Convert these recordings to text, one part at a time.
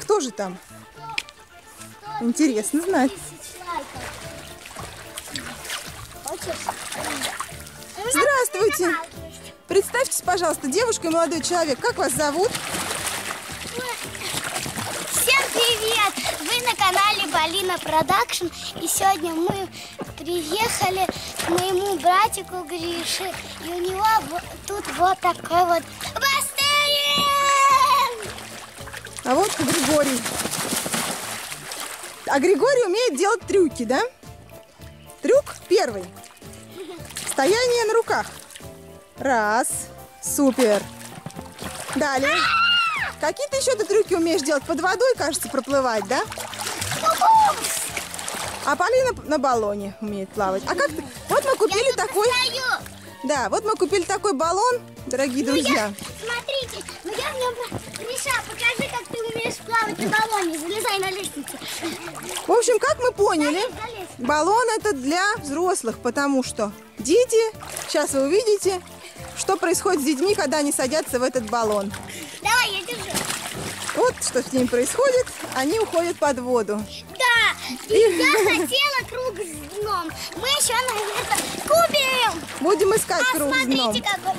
Кто же там? Интересно знать. Здравствуйте. Представьтесь, пожалуйста, девушка и молодой человек. Как вас зовут? Всем привет! Вы на канале Полина Продакшн. И сегодня мы приехали к моему братику Грише. И у него тут вот такой вот бассейн! А вот Григорий. А Григорий умеет делать трюки, да? Трюк первый. Стояние на руках. Раз. Супер. Далее. Какие ты еще трюки умеешь делать? Под водой, кажется, проплывать, да? А Полина на баллоне умеет плавать. А как ты? Вот мы купили такой... Да, вот мы купили такой баллон, дорогие друзья. Смотрите, я в нем... Гриша, покажи, как ты умеешь плавать на баллоне. Залезай на лестницу. В общем, как мы поняли, баллон это для взрослых, потому что дети, сейчас вы увидите, что происходит с детьми, когда они садятся в этот баллон. Давай, я держу. Вот что с ними происходит, они уходят под воду. Да, и я хотела круг с дном. Мы еще на это купим. Будем искать круг с дном. Смотрите, какой.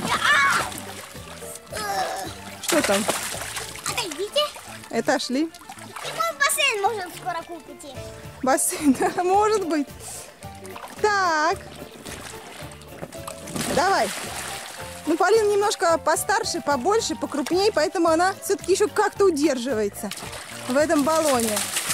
Что там? Отойдите. Отошли. И мы в бассейн можем скоро купить. Бассейн, да, может быть. Так. Давай. Ну, Полина немножко постарше, побольше, покрупнее, поэтому она все-таки еще как-то удерживается в этом баллоне.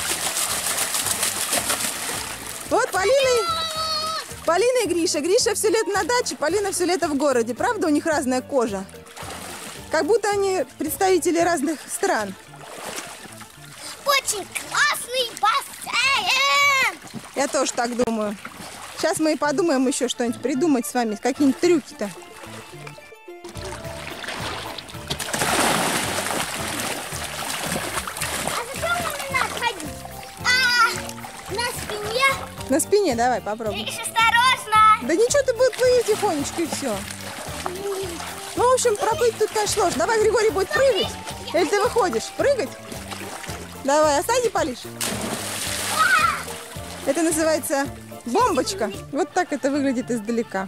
Вот Полина и Гриша. Гриша все лето на даче, Полина все лето в городе. Правда, у них разная кожа? Как будто они представители разных стран. Очень классный бассейн! Я тоже так думаю. Сейчас мы и подумаем еще что-нибудь придумать с вами, какие-нибудь трюки-то. На спине. На спине давай попробуем. Гриша, осторожно. Да ничего, ты будет плыть тихонечко и все. Ну, в общем, проплыть тут, конечно, сложно. Давай, Григорий будет прыгать. Или ты выходишь? Прыгать? Давай, оставь, Полиш. Это называется бомбочка. Вот так это выглядит издалека.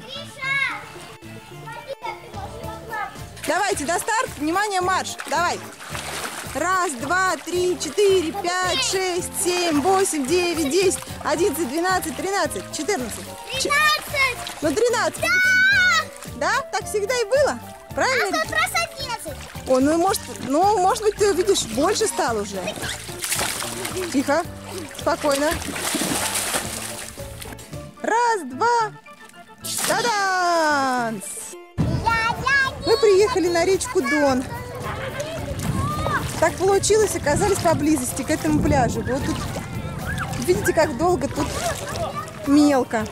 Давайте, до старта. Внимание, марш. Давай. 1, 2, 3, 4, 5, 6, 7, 8, 9, 10, 11, 12, 13, 14. 13. Ну, 13. Да! Да? Так всегда и было? Правильно? А в тот раз 11. О, ну, может быть, ты видишь, больше стал уже. Тихо, спокойно. 1, 2, та-данс! Мы приехали на речку Дон. Так получилось, оказались поблизости к этому пляжу. Вот тут, видите, как долго тут мелко.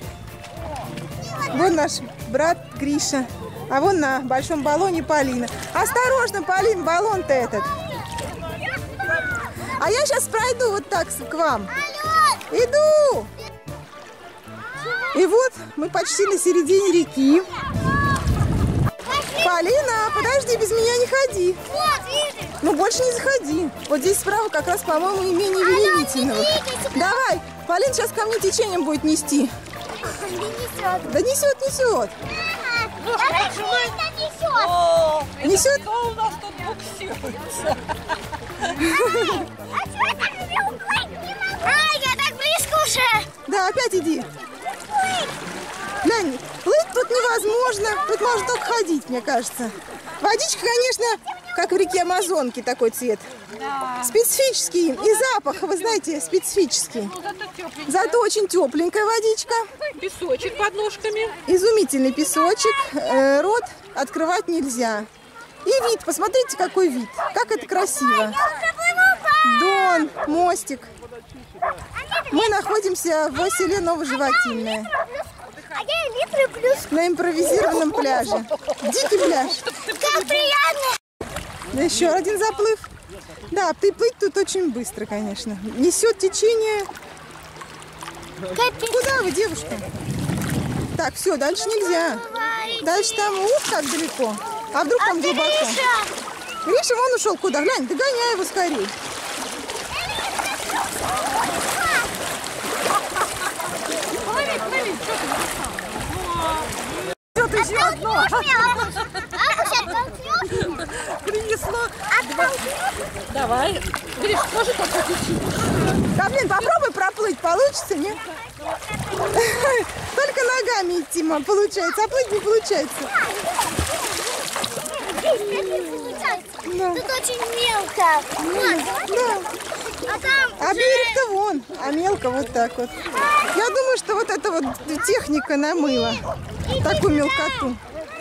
Вон наш брат Гриша. А вон на большом баллоне Полина. Осторожно, Полин, баллон-то этот. А я сейчас пройду вот так к вам. Иду. И вот мы почти на середине реки. Полина, подожди, без меня не ходи. Вот, видишь? Ну, больше не заходи. Вот здесь справа как раз, по-моему, имение Велевитиновых. Давай, Полин сейчас ко мне течением будет нести. Да несет, несет. Несет? Кто у нас тут буксируется? Я так близко уже. Да, опять иди. Глянь, плыть тут невозможно. Тут можно только ходить, мне кажется. Водичка, конечно, как в реке Амазонки, такой цвет. Да. Специфический. И запах, вы знаете, специфический. Ну, зато тепленькая. Зато очень тепленькая водичка. Песочек под ножками. Изумительный песочек. Рот открывать нельзя. И вид, посмотрите, какой вид. Как это красиво. Дон, мостик. Мы находимся в селе Новоживотинное. На импровизированном пляже. Дикий пляж. Как приятно. Еще один заплыв. Да, ты плыть тут очень быстро, конечно. Несет течение. Куда вы, девушка? Так, все, дальше нельзя. Дальше там, как далеко. А вдруг там глубоко? Гриша, вон ушел куда? Глянь, догоняй его скорее. Тут еще одно. Принесло. Давай. Гриш, тоже только чуть-чуть. Да, блин, попробуй проплыть, получится, нет? Только ногами идти, мам, получается, а плыть не получается. Да. Тут очень мелко. Да. А там А берег-то вон, а мелко вот так вот. Я думаю, что вот эта вот техника намыла такую мелкоту.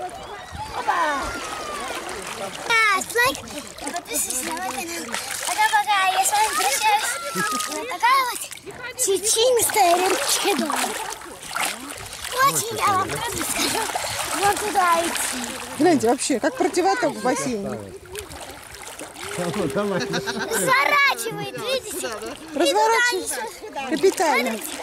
лайк и подписывайтесь на мой канал. Пока-пока, я с вами прощаюсь. Вот такая вот чечинская речка дома. Очень я вам правда скажу, вот туда идти. Гляньте, вообще, как противоток в бассейне. Сворачивает, видите? Разворачивается. Капитально.